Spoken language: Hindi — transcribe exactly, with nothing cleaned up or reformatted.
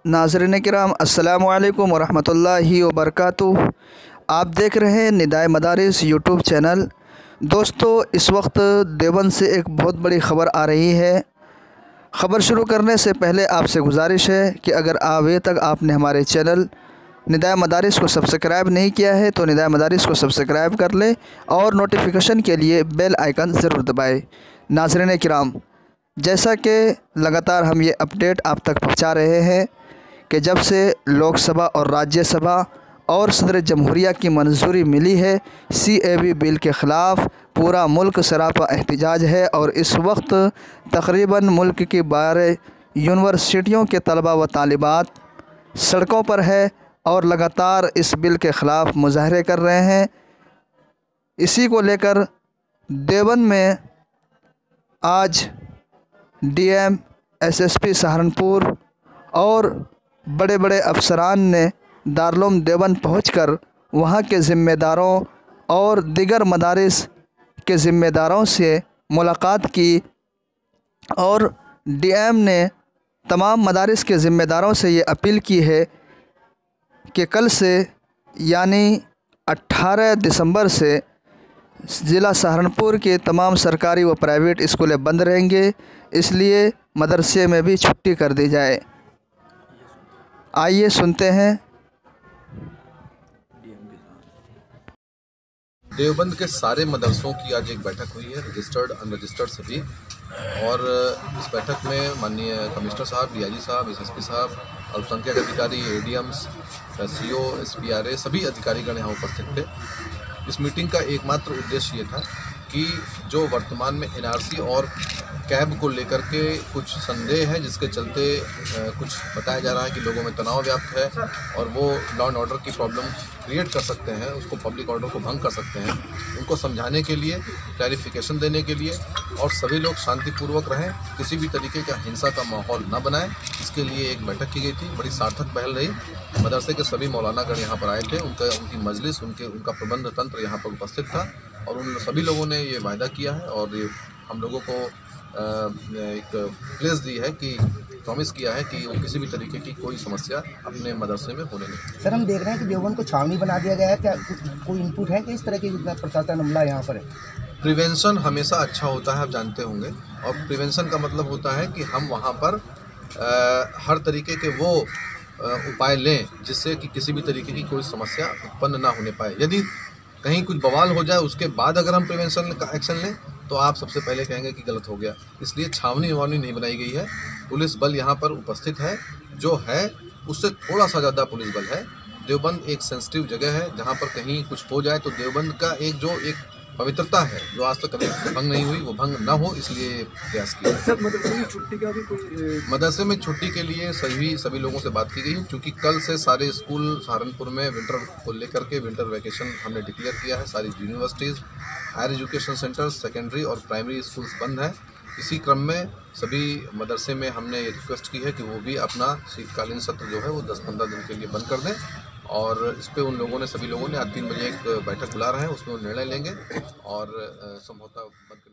नाज़रीन किराम अस्सलामु अलैकुम वरहमतुल्लाहि वबरकातुहू। आप देख रहे हैं निदाए मदारिस यूट्यूब चैनल। दोस्तों, इस वक्त देवबंद से एक बहुत बड़ी ख़बर आ रही है। ख़बर शुरू करने से पहले आपसे गुजारिश है कि अगर अभी तक आपने हमारे चैनल निदाए मदारिस को सब्सक्राइब नहीं किया है तो निदाए मदारिस को सब्सक्राइब कर लें और नोटिफिकेशन के लिए बेल आइकन ज़रूर दबाएँ। नाज़रीन किराम, जैसा कि लगातार हम ये अपडेट आप तक पहुँचा रहे हैं कि जब से लोकसभा और राज्यसभा और सदर जमहूरिया की मंजूरी मिली है, सी ए बी बिल के ख़िलाफ़ पूरा मुल्क सरापा एहतजाज है और इस वक्त तकरीबन मुल्क की बारह यूनिवर्सिटियों के तलबा व तालिबात सड़कों पर है और लगातार इस बिल के ख़िलाफ़ मुजाहरे कर रहे हैं। इसी को लेकर देवबंद में आज D M, S S P Saharanpur और बड़े बड़े अफसरान ने दारुल देवबंद पहुंचकर वहां के ज़िम्मेदारों और दिगर मदारिस के ज़िम्मेदारों से मुलाकात की और डी एम ने तमाम मदारिस के ज़िम्मेदारों से ये अपील की है कि कल से यानी अट्ठारह दिसंबर से ज़िला सहारनपुर के तमाम सरकारी व प्राइवेट स्कूलें बंद रहेंगे, इसलिए मदरसे में भी छुट्टी कर दी जाए। आइए सुनते हैं। देवबंद के सारे मदरसों की आज एक बैठक हुई है, रजिस्टर्ड अनरजिस्टर्ड सभी। और इस बैठक में माननीय कमिश्नर साहब, डी आई जी साहब, एस एस पी साहब, अल्पसंख्यक अधिकारी, A D Ms, C O, S P R A सभी अधिकारीगण यहाँ उपस्थित थे। इस मीटिंग का एकमात्र उद्देश्य ये था कि जो वर्तमान में एन आर सी और कैब को लेकर के कुछ संदेह है, जिसके चलते कुछ बताया जा रहा है कि लोगों में तनाव व्याप्त है और वो लॉ एंड ऑर्डर की प्रॉब्लम क्रिएट कर सकते हैं, उसको पब्लिक ऑर्डर को भंग कर सकते हैं। उनको समझाने के लिए, क्लैरिफिकेशन देने के लिए और सभी लोग शांतिपूर्वक रहें, किसी भी तरीके का हिंसा का माहौल न बनाएं, इसके लिए एक बैठक की गई थी। बड़ी सार्थक पहल रही। मदरसे के सभी मौलानागण यहाँ पर आए थे, उनका उनकी मजलिस, उनके उनका प्रबंध तंत्र यहाँ पर उपस्थित था और उन सभी लोगों ने ये वायदा किया है और ये हम लोगों को एक प्लेस दी है कि प्रॉमिस किया है कि किसी भी तरीके की कोई समस्या अपने मदरसे में होने नहीं। सर, हम देख रहे हैं कि देवबंद को छावनी बना दिया गया है, क्या कोई इनपुट है कि इस तरह की प्रशासन अमला यहाँ पर है? प्रिवेंशन हमेशा अच्छा होता है, आप जानते होंगे, और प्रिवेंशन का मतलब होता है कि हम वहाँ पर आ, हर तरीके के वो उपाय लें जिससे कि किसी भी तरीके की कोई समस्या उत्पन्न ना होने पाए। यदि कहीं कुछ बवाल हो जाए उसके बाद अगर हम प्रिवेंशन का एक्शन लें तो आप सबसे पहले कहेंगे कि गलत हो गया। इसलिए छावनी वावनी नहीं बनाई गई है। पुलिस बल यहाँ पर उपस्थित है, जो है उससे थोड़ा सा ज़्यादा पुलिस बल है। देवबंद एक सेंसिटिव जगह है, जहाँ पर कहीं कुछ हो जाए तो देवबंद का एक जो एक पवित्रता है जो आज तक कभी भंग नहीं हुई, वो भंग ना हो, इसलिए प्रयास किया। सर, मदरसे में छुट्टी का भी कोई? मदरसे में छुट्टी के लिए सभी सभी लोगों से बात की गई, क्योंकि कल से सारे स्कूल सहारनपुर में विंटर को लेकर के विंटर वैकेशन हमने डिक्लेयर किया है। सारी universities, higher education centres, secondary और प्राइमरी स्कूल्स बंद हैं। इसी क्रम में सभी मदरसे में हमने रिक्वेस्ट की है कि वो भी अपना शीतकालीन सत्र जो है वो दस पंद्रह दिन के लिए बंद कर दें और इस पे उन लोगों ने सभी लोगों ने आज तीन बजे एक बैठक बुला रहे हैं, उसमें वो निर्णय लेंगे और संभवतः बंद